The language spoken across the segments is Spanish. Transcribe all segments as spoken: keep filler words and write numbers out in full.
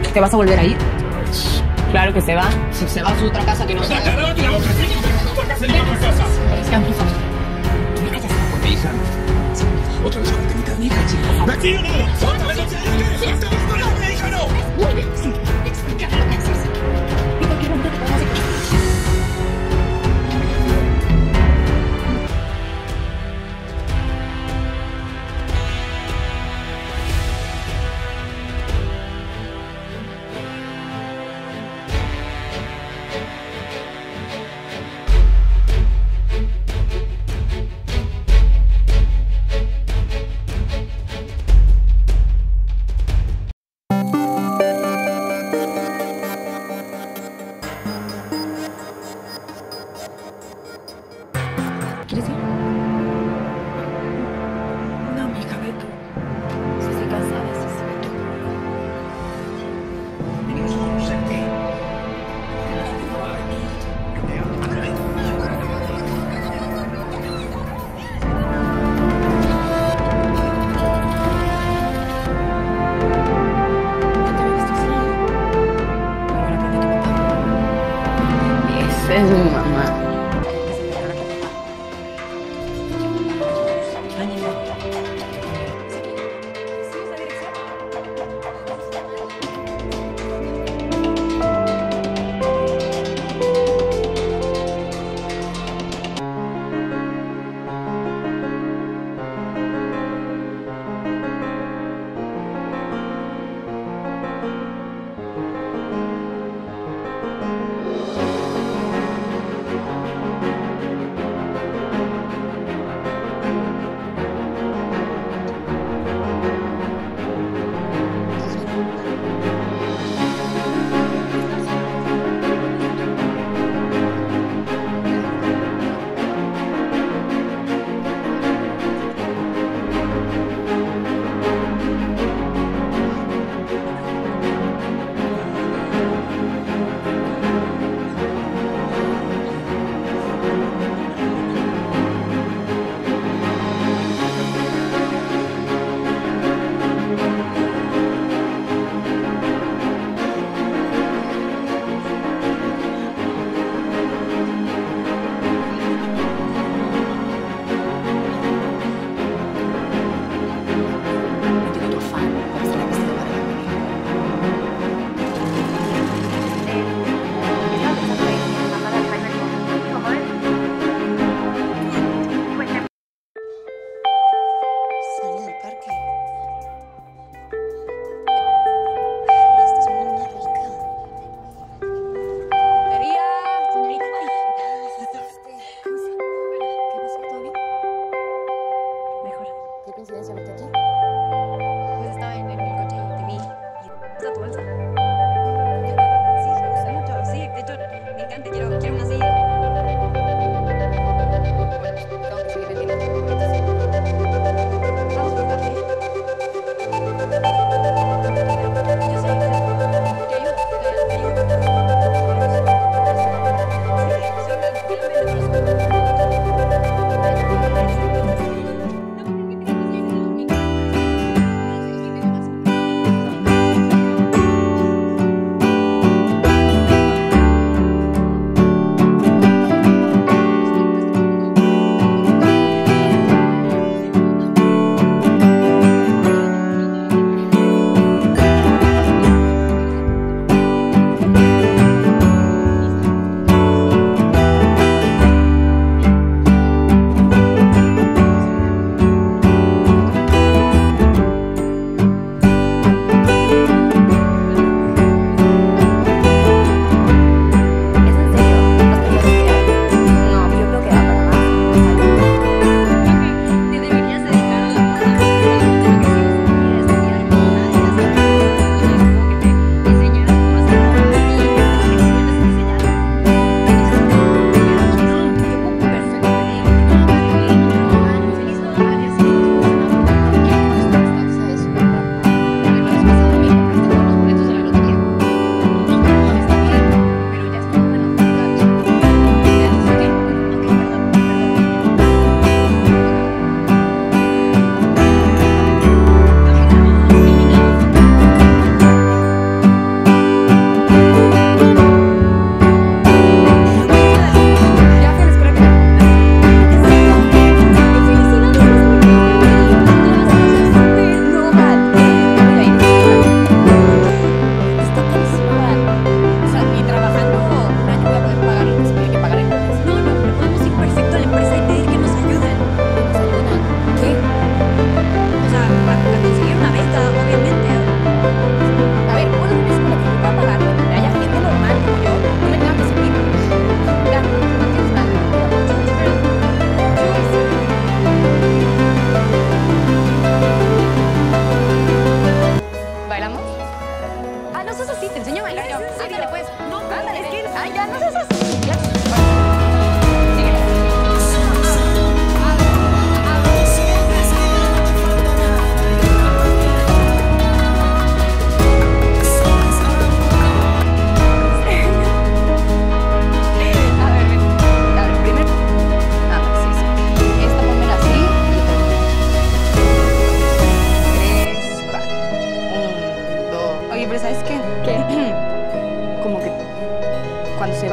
¿Te vas a volver a ir? Claro que se va. Si se va a su otra casa que no sabe. ¡Cállate la boca! ¡Tu casa es mi casa! Es que han cruzado. Con mi hija. Otra vez con temita de mi hija, chico. ¡Aquí no! ¡Otra vez! ¡No, mi hija no! Muy bien, sí. Explícame lo que haces. En cualquier momento te podemos escuchar.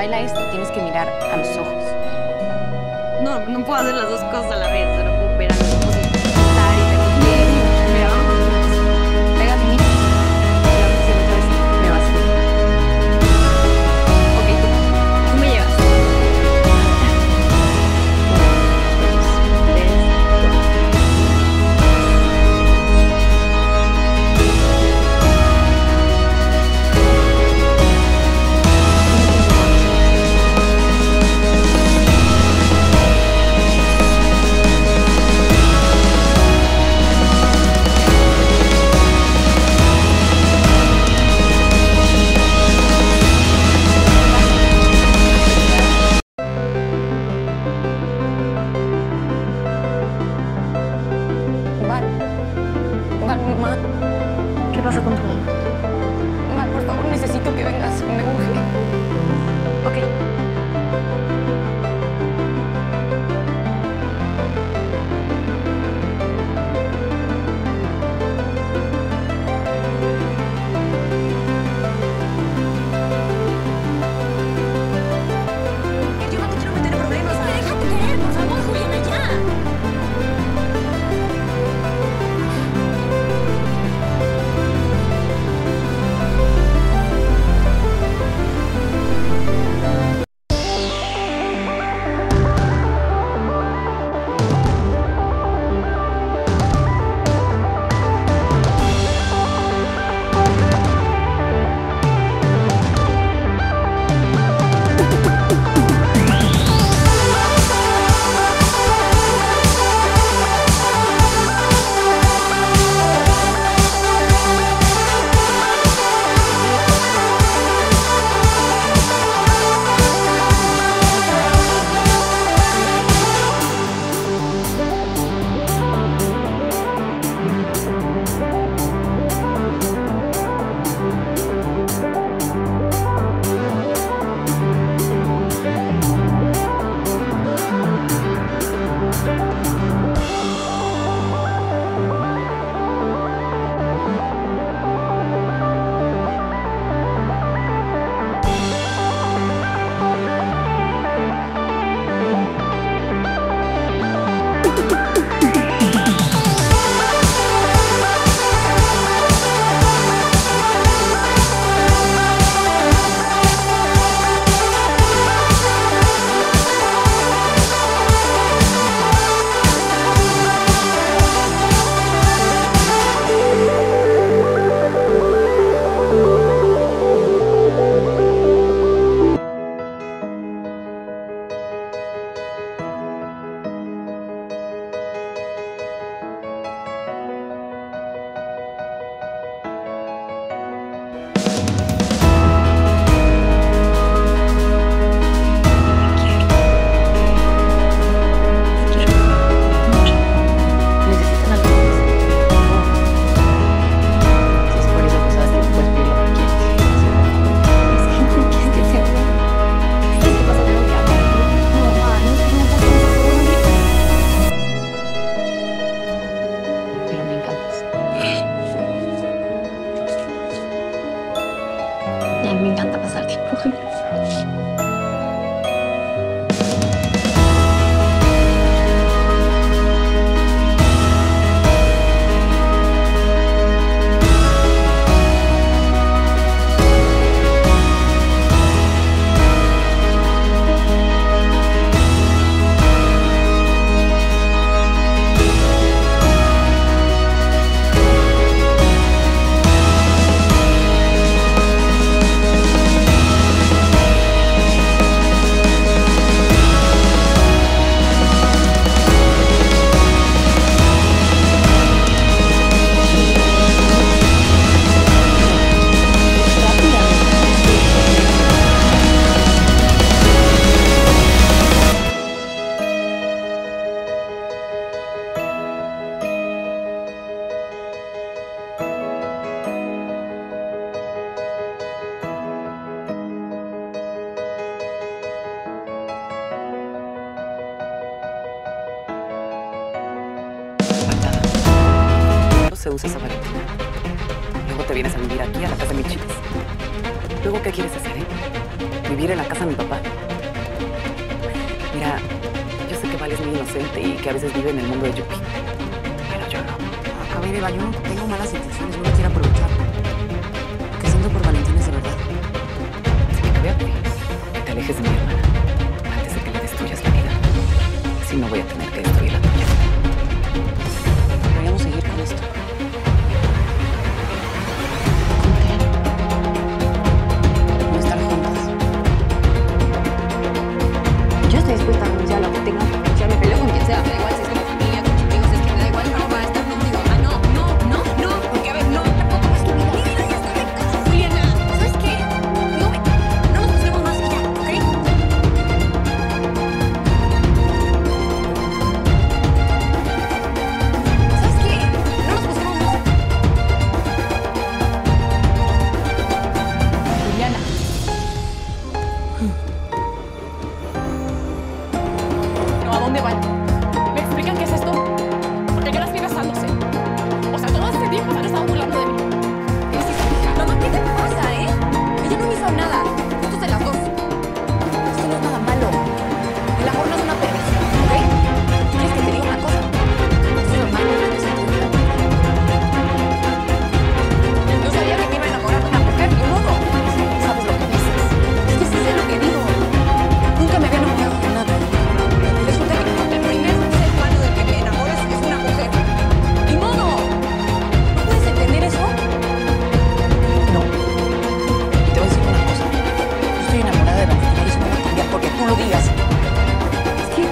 baila esto, tienes que mirar a los ojos. No, no puedo hacer las dos cosas a la vez. No puedo ver a los ojos y cantar y tengo que... Mira, vamos a hacer cosas. Pégate a mí. Y vamos a hacer otra vez. Me vas a ir. Ok, tú, tú me llevas. Uno, dos, tres, Amar. Amar, mamá. ¿qué pasa con tu mamá? Amar, por favor, necesito que vengas. Me urge. Ok. Yo no te quiero meter en problemas. Déjate querer, por favor, Juliana, ya. Necesitan algo más. Si es por eso que sabes que puedes pedir lo que quieres. Es que no quieres que sea. ¿Sabes qué pasa? Tengo que hablar. No, mamá, no sé cómo pasa eso. Pero me encantas. Y a mí me encanta pasar tiempo contigo. Se usa esa Valentina. Luego te vienes a vivir aquí a la casa de mis chicas. ¿Luego qué quieres hacer, eh? vivir en la casa de mi papá. Mira, yo sé que Vale es muy inocente y que a veces vive en el mundo de Yupi, pero yo no. A ver, Eva, yo no tengo malas intenciones, no me quiero aprovechar. Lo que siento por Valentina es de verdad. Así que te voy a pedir que te alejes de mi hermana antes de que le destruyas la vida. Así no voy a tener que destruir la tuya. Deberíamos seguir con esto. No estar juntas. Yo estoy dispuesta a renunciar a lo que tenga. Ya me peleo con quien sea, me da igual si es con mi familia, con mis amigos, es que me da igual, pero va a estar conmigo. Ah, no, no, no, no, porque a ver, no, tampoco es tu vida. Mi vida ya está afectada, Juliana. ¿Sabes qué? No me, no nos juzguemos más y ya, ¿ok? ¿Sabes qué? No nos juzguemos más. Juliana. No, ¿a dónde van? ¿Me explican qué es esto? ¿Por qué las vi besándose? O sea, todo este tiempo se han estado burlando de mí. Es hija. Mamá, ¿qué te pasa, eh? Ella no me hizo nada. Justo de las dos. Esto no es nada malo. El amor no es una perdición, ¿ok? ¿Quieres que te diga una cosa? Esto es normal, no es una perdición. Yo sabía que me iba a enamorar de una mujer, de un modo. ¿Sabes lo que dices? Es que sí sé lo que digo. Nunca me había enamorado de nada. Resulta que el primer ser humano del que me enamores es una mujer. ¡Ni modo! ¿No puedes entender eso? No. Y te voy a decir una cosa. Yo estoy enamorada de Valentina y eso no va a cambiar porque tú lo digas. Es que...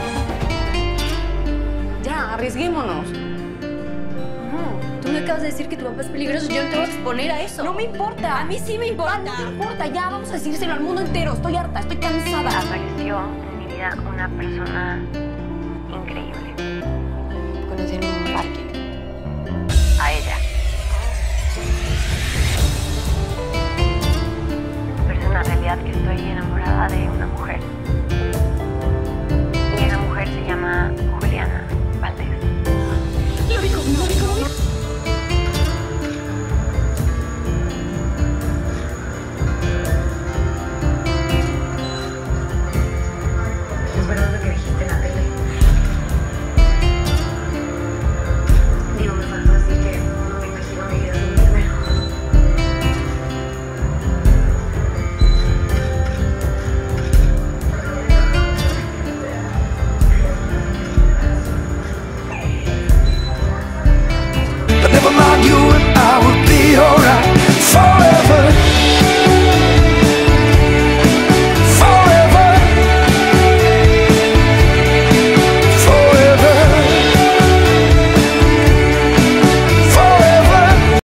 Ya, arriesguémonos. No, tú me acabas de decir que tu papá es peligroso. Yo no te voy a exponer a eso. No me importa. A mí sí me importa. Ah, no me importa. Ya, vamos a decírselo al mundo entero. Estoy harta, estoy cansada. Apareció en mi vida una persona increíble. Conocí a un